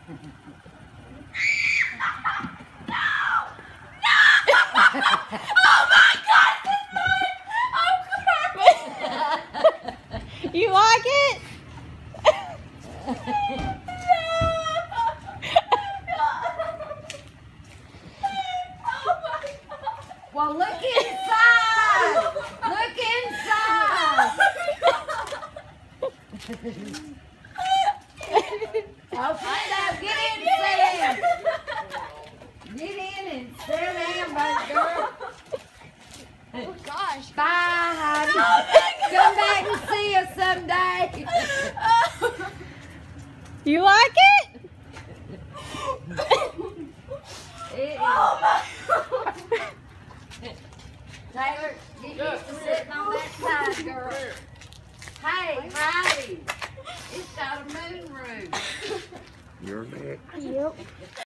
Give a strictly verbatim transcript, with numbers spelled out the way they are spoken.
Oh my God! You like it? Well, look inside! Look inside! Okay, now get in, Sam! Get in and sit down, baby girl. Oh gosh. Bye, honey. Come back and see us someday. You like it? It Oh my Taylor, get used to sitting on that side, girl. Hey, Riley, it's got a moon roof. You're next. Yep.